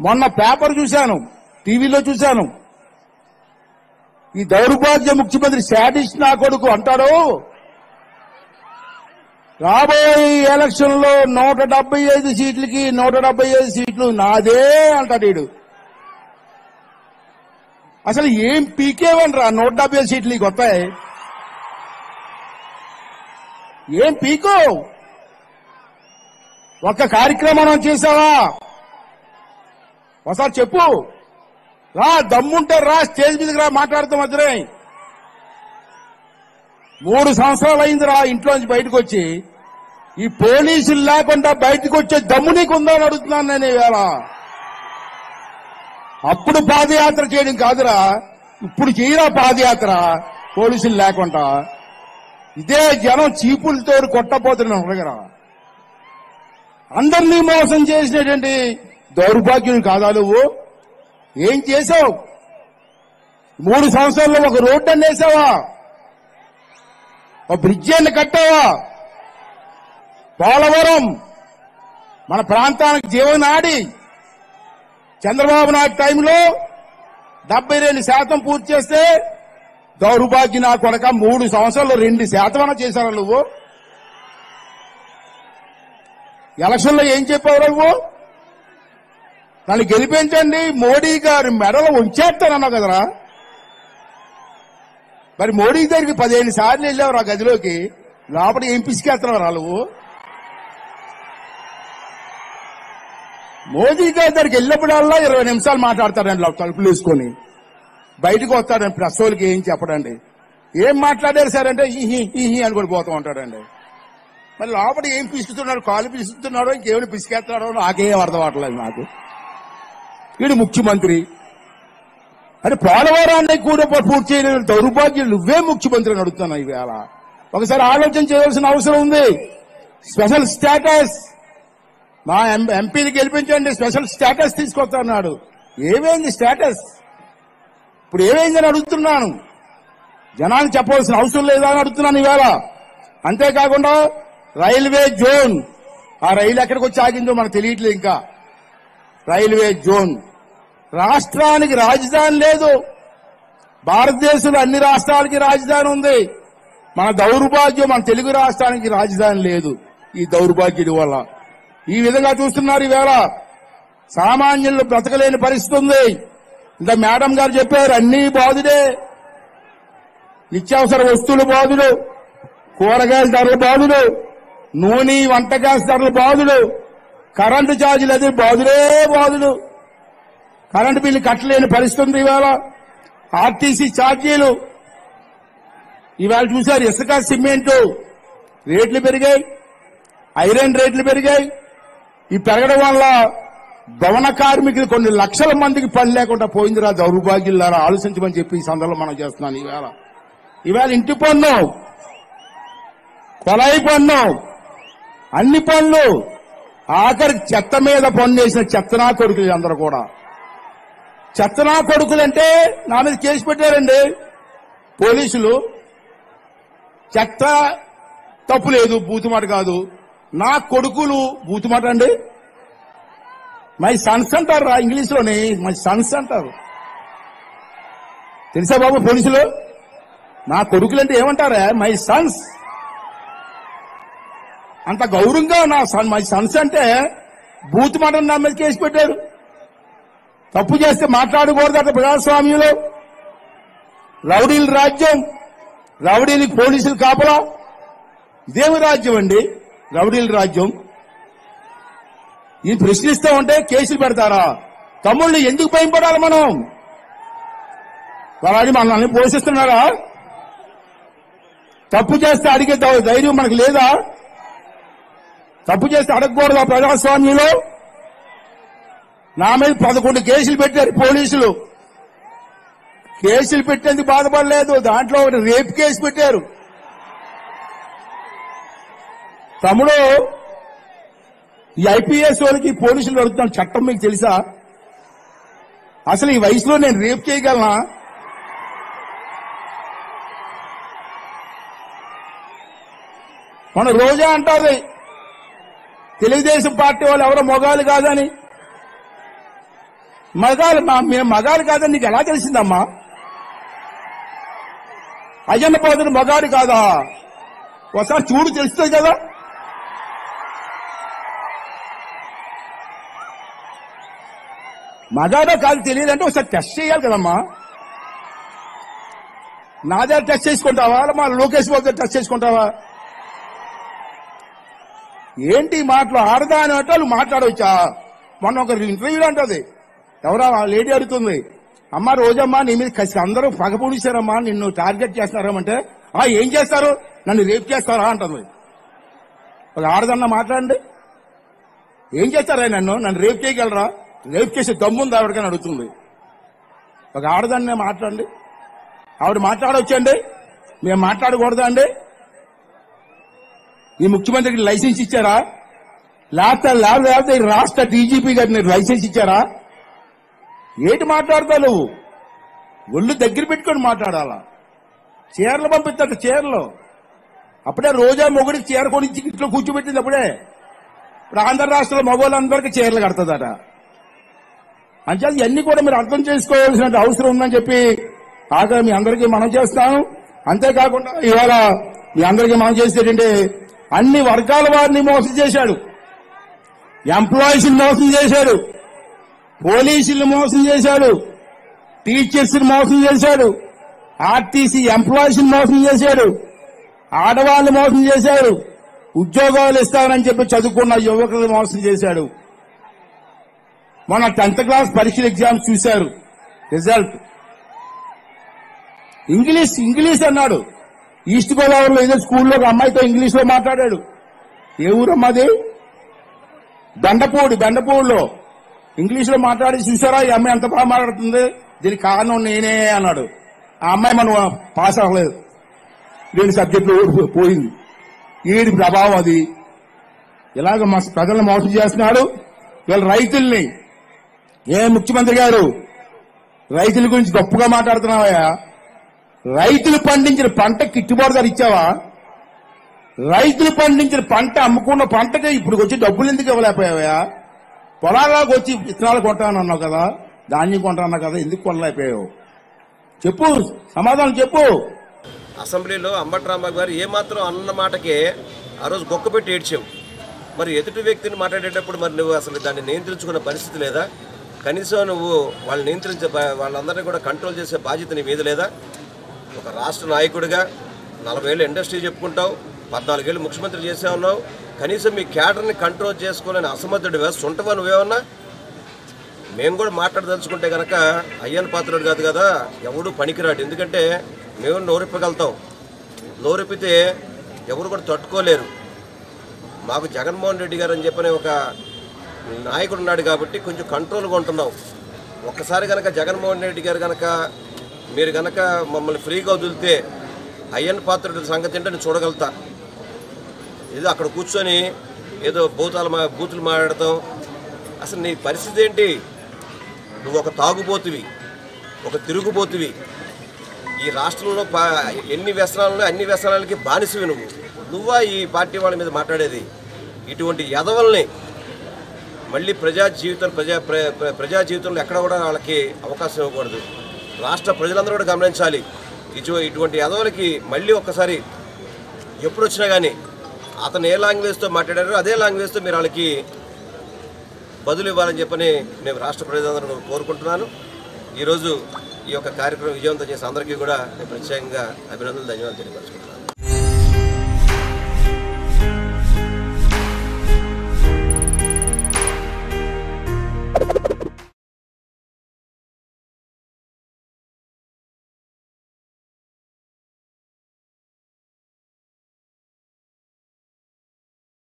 మొన్న పేపర్ చూశాను, టీవీలో చూశాను. ఈ దౌర్భాగ్య ముఖ్యమంత్రి శాడిస్ట్ నా కొడుకు అంటాడు, రాబోయే ఎలక్షన్ లో 175 సీట్లకి 175 సీట్లు నాదే అంటాడు వీడు. అసలు ఏం పీకేవనరా 170 సీట్లు వస్తాయి? ఏం పీకో? ఒక్క కార్యక్రమం చేసావా? ఒకసారి చెప్పు. రా, దమ్ముంటే రా, స్టేజ్ మీదకి రా, మాట్లాడుతాం మధ్యనే. 3 సంవత్సరాలు అయిందిరా ఇంట్లోంచి బయటకు వచ్చి. ఈ పోలీసులు లేకుండా బయటకు వచ్చే దమ్ము నీకుందా అని అడుగుతున్నాను నేను ఇవాళ. అప్పుడు పాదయాత్ర చేయడం కాదురా, ఇప్పుడు చేయరా పాదయాత్ర పోలీసులు లేకుండా. ఇదే జనం చీపులతో కొట్టపోతున్నాం అడగరా. అందరినీ మోసం చేసినటువంటి దౌర్భాగ్యులు కాదా నువ్వు? ఏం చేశావు? 3 సంవత్సరాల్లో ఒక రోడ్డు అని వేసావా? ఒక బ్రిడ్జి అని కట్టావా? పోలవరం మన ప్రాంతానికి జీవనాడి. చంద్రబాబు నాయుడు టైంలో 72% పూర్తి చేస్తే దౌర్భాగ్య నా కొడక 3 సంవత్సరాల్లో 2% చేశారా నువ్వు? ఎలక్షన్లో ఏం చెప్పావు నువ్వు? నన్ను గెలిపించండి, మోడీ గారి మెడలో ఉంచేస్తానన్నావు కదరా. మరి మోడీ దగ్గరికి 15 సార్లు వెళ్ళావు ఆ గదిలోకి, లోపల ఏం పిసికేస్తున్నావురా నువ్వు? మోదీ గారి దగ్గరికి వెళ్ళినప్పుడల్లా 20 నిమిషాలు మాట్లాడతాడండి తలుపులు వేసుకొని. బయటకు వస్తాడండి ప్రెస్ వాళ్ళకి ఏం చెప్పడండి. ఏం మాట్లాడారు సార్ అంటే ఈ అని కూడా పోతూ ఉంటాడండి. మరి లోపల ఏం పిసుకుతున్నాడు, కాలు పిసుకుతున్నాడో ఇంకేమైనా పిసికేస్తున్నాడో నాకేం అర్థం అవట్లేదు నాకు. వీడు ముఖ్యమంత్రి అంటే పోలవరాన్ని కూడా పూర్తి చేయలేని దౌర్భాగ్యం నువ్వే ముఖ్యమంత్రి అని అడుగుతున్నావు ఈవేళ. ఒకసారి ఆలోచన చేయవలసిన అవసరం ఉంది. స్పెషల్ స్టేటస్ మా ఎంపీని గెలిపించండి, స్పెషల్ స్టేటస్ తీసుకొస్తాడు. ఏమైంది స్టేటస్? ఇప్పుడు ఏమైందని అడుగుతున్నాను. జనానికి చెప్పవలసిన అవసరం లేదా అని అడుగుతున్నాను ఈవేళ. అంతేకాకుండా రైల్వే జోన్, ఆ రైలు ఎక్కడికి వచ్చి ఆగిందో మనకు తెలియట్లేదు ఇంకా. రైల్వే జోన్, రాష్ట్రానికి రాజధాని లేదు. భారతదేశంలో అన్ని రాష్ట్రాలకి రాజధాని ఉంది. మన దౌర్భాగ్యం మన తెలుగు రాష్ట్రానికి రాజధాని లేదు. ఈ దౌర్భాగ్యుడి వల్ల ఈ విధంగా చూస్తున్నారు ఈవేళ. సామాన్యులు బ్రతకలేని పరిస్థితి ఉంది. ఇంకా మేడం గారు చెప్పారు, అన్ని బాధుడే. నిత్యావసర వస్తువులు బాధుడు, కూరగాయల ధరలు బాధుడు, నూనె వంట గ్యాస్ ధరలు బాధుడు, కరెంటు ఛార్జీలు అది బాధుడే బాధుడు. కరెంటు బిల్లు కట్టలేని పరిస్థితి ఉంది ఇవాళ. ఆర్టీసీ ఛార్జీలు ఇవాళ చూశారు. ఇసుక సిమెంటు రేట్లు పెరిగాయి, ఐరన్ రేట్లు పెరిగాయి. ఈ పెరగడం వల్ల భవన కార్మికులు కొన్ని లక్షల మందికి పని లేకుండా పోయిందిరా దౌర్భాగ్యులారా. ఆలోచించమని చెప్పి ఈ సందర్భంలో మనం చేస్తున్నాను. ఇవాళ ఇంటి పన్ను, కొలాయి పన్ను, అన్ని పనులు, ఆఖరికి చెత్త మీద పన్ను వేసిన చెత్తనా కొడుకులు అందరూ కూడా. చెత్తనా కొడుకులంటే నా మీద కేసు పెట్టారండి పోలీసులు. చెత్త తప్పు లేదు, బూతుమాట కాదు. నా కొడుకులు బూతుమాట అండి. మై సన్స్ అంటారు రా ఇంగ్లీష్లోని, మై సన్స్ అంటారు. తెలుసా బాబు పోలీసులు? నా కొడుకులంటే ఏమంటారా? My sons. అంత గౌరవంగా నా మై సన్స్ అంటే బూతుమాట నా మీద కేసు పెట్టారు. తప్పు చేస్తే మాట్లాడకూడదట ప్రజాస్వామ్యంలో. రౌడీల రాజ్యం, రౌడీలకు పోలీసులు కాపలా. ఇదేమి రాజ్యం అండి రౌడీల రాజ్యం? ఇది ప్రశ్నిస్తూ ఉంటే కేసులు పెడతారా? తమ్ముళ్ళు ఎందుకు భయపడాలి మనం? వాళ్ళని మనల్ని పోషిస్తున్నారా? తప్పు చేస్తే అడిగే ధైర్యం మనకు లేదా? తప్పు చేస్తే అడగకూడదా ప్రజాస్వామ్యంలో? నా మీద 11 కేసులు పెట్టారు పోలీసులు. కేసులు పెట్టేందుకు బాధపడలేదు. దాంట్లో ఒకటి రేప్ కేసు పెట్టారు. తమ్ముడు, ఈ ఐపీఎస్ వాళ్ళకి పోలీసులు అడుగుతున్న చట్టం మీకు తెలుసా? అసలు ఈ వయసులో నేను రేప్ చేయగలనా? మన రోజా అంటారు తెలుగుదేశం పార్టీ వాళ్ళు ఎవరో మొగాలు కాదని. మేము మగాడు కాదని నీకు ఎలా తెలిసిందమ్మా? అయ్యన్న పాత్రుడు మగాడు కాదా? ఒకసారి చూడు, తెలుస్తుంది కదా. మగాడో కాదు తెలియదంటే ఒకసారి టెస్ట్ చేయాలి కదమ్మా. నా దగ్గర టెస్ట్ చేసుకుంటావా, మా లోకేష్ బాబు దగ్గర టెస్ట్ చేసుకుంటావా? ఏంటి మాటలు? ఆడదా అని అంటే మాట్లాడవచ్చా? మొన్న ఒక ఇంటర్వ్యూలో అంటది, ఎవరా లేడీ అడుగుతుంది, అమ్మ రోజమ్మా నీ మీద కసి అందరూ పగపూడిస్తారమ్మా, నిన్ను టార్గెట్ చేస్తున్నారమ్మంటే ఏం చేస్తారు, నన్ను రేప్ చేస్తారా అంటుంది. ఒక ఆడదన్నా మాట్లాడండి, ఏం చేస్తారా నన్ను రేప్ చేయగలరా? రేప్ చేసే దమ్ముంది ఆవిడకని అడుగుతుంది. ఒక ఆడదాన్నే మాట్లాడండి. ఆవిడ మాట్లాడవచ్చండి, మేము మాట్లాడకూడదా అండి? ఈ ముఖ్యమంత్రికి లైసెన్స్ ఇచ్చారా? లేకపోతే రాష్ట్ర డీజీపీ గారిని లైసెన్స్ ఇచ్చారా? ఏంటి మాట్లాడతావు నువ్వు? ఒళ్ళు దగ్గర పెట్టుకొని మాట్లాడాలా? చీరలు పంపిస్తాడు, చీరలు అప్పుడే రోజా మొగుడికి చీర కొనిచ్చి ఇంట్లో కూర్చోబెట్టింది అప్పుడే. ఇప్పుడు ఆంధ్ర రాష్ట్రంలో మగవాళ్ళందరికీ చీరలు కడుతుందట. అంటే ఇవన్నీ కూడా మీరు అర్థం చేసుకోవాల్సిన అవసరం ఉందని చెప్పి ఆగా మీ అందరికీ మనం చేస్తాం. అంతేకాకుండా ఇవాళ మీ అందరికీ మనం చేసేటంటే అన్ని వర్గాల వారిని మోసం చేశాడు, ఎంప్లాయీస్ మోసం చేశాడు, పోలీసులు మోసం చేశాడు, టీచర్స్ మోసం చేశాడు, ఆర్టీసీ ఎంప్లాయీస్ మోసం చేశాడు, ఆడవాళ్ళు మోసం చేశాడు, ఉద్యోగాలు ఇస్తానని చెప్పి చదువుకున్న యువకులు మోసం చేశాడు. మొన్న 10th క్లాస్ పరీక్షల ఎగ్జామ్స్ చూశారు, రిజల్ట్ ఇంగ్లీష్ అన్నాడు. ఈస్ట్ గోదావరిలో ఏదో స్కూల్లో ఒక అమ్మాయితో ఇంగ్లీష్ లో మాట్లాడాడు. ఏ ఊరమ్మది? బెండపూడిలో ఇంగ్లీష్ లో మాట్లాడి చూసారా ఈ అమ్మాయి ఎంత బాగా మాట్లాడుతుంది, దీనికి కారణం నేనే అన్నాడు. ఆ అమ్మాయి మనం పాస్ అవ్వలేదు, 2 సబ్జెక్టులు పోయింది. ఈడి ప్రభావం అది. ఇలాగ మా ప్రజలను మోసం చేస్తున్నాడు. వీళ్ళ రైతుల్ని, ఏ ముఖ్యమంత్రి గారు రైతుల గురించి గొప్పగా మాట్లాడుతున్నావా? రైతులు పండించిన పంట గిట్టుబాటు ధర ఇచ్చావా? రైతులు పండించిన పంట, అమ్ముకున్న పంటకి ఇప్పుడు వచ్చి డబ్బులు ఎందుకు ఇవ్వలేకపోయావా? పొలాల్లోకి వచ్చి విత్తనాలు కొంటానన్నావు కదా, ధాన్యం కొంటానన్నావు కదా, ఎందుకు కొనలేకపోయావు? చెప్పు, సమాధానం చెప్పు. అసెంబ్లీలో అంబటి రాంబాబు గారు ఏమాత్రం అన్న మాటకే ఆ రోజు గొక్క పెట్టి ఏడ్చావు. మరి ఎదుటి వ్యక్తిని మాట్లాడేటప్పుడు మరి నువ్వు అసలు దాన్ని నియంత్రించుకున్న పరిస్థితి లేదా? కనీసం నువ్వు వాళ్ళని నియంత్రించే, వాళ్ళందరినీ కూడా కంట్రోల్ చేసే బాధ్యత నీ మీద లేదా? ఒక రాష్ట్ర నాయకుడిగా 40 ఏళ్ళు ఇండస్ట్రీ చెప్పుకుంటావు, 14 ఏళ్ళు ముఖ్యమంత్రి చేసే ఉన్నావు. కనీసం మీ క్యాడర్ని కంట్రోల్ చేసుకోవాలని అసమర్థుడివా? సొంటవా నువ్వేమన్నా? మేము కూడా మాట్లాడదలుచుకుంటే కనుక అయ్యన్న పాత్రుడు కాదు కదా, ఎవడు పనికిరాడు. ఎందుకంటే మేము నోరిప్పగలుగుతాం, నోరిప్పితే ఎవరు కూడా తట్టుకోలేరు. మాకు జగన్మోహన్ రెడ్డి గారు అని చెప్పని ఒక నాయకుడు ఉన్నాడు కాబట్టి కొంచెం కంట్రోల్గా ఉంటున్నాం. ఒక్కసారి కనుక జగన్మోహన్ రెడ్డి గారు కనుక మీరు కనుక మమ్మల్ని ఫ్రీగా వదిలితే అయ్యన్న పాత్రుడి సంగతి ఏంటో నేను చూడగలుగుతా. ఏదో అక్కడ కూర్చొని ఏదో బూతులు మాట్లాడతాం. అసలు నీ పరిస్థితి ఏంటి? నువ్వు ఒక తాగుబోతువి, ఒక తిరుగుబోతువి. ఈ రాష్ట్రంలో ఎన్ని వ్యసనాలు, అన్ని వ్యసనాలకి బానిసవి నువ్వా ఈ పార్టీ వాళ్ళ మీద మాట్లాడేది? ఇటువంటి యదవల్ని మళ్ళీ ప్రజా జీవితంలో ఎక్కడ కూడా వాళ్ళకి అవకాశం ఇవ్వకూడదు. రాష్ట్ర ప్రజలందరూ కూడా గమనించాలి. ఇటువంటి యదవులకి మళ్ళీ ఒక్కసారి ఎప్పుడు వచ్చినా కానీ అతను ఏ లాంగ్వేజ్తో మాట్లాడారో అదే లాంగ్వేజ్తో మీరు వాళ్ళకి బదులు ఇవ్వాలని చెప్పని నేను రాష్ట్ర ప్రజలందరూ కోరుకుంటున్నాను. ఈరోజు ఈ యొక్క కార్యక్రమం విజయవంతం చేసే అందరికీ కూడా నేను ప్రత్యేకంగా అభినందనలు, ధన్యవాదాలు తెలియపరుచుకుంటున్నాను.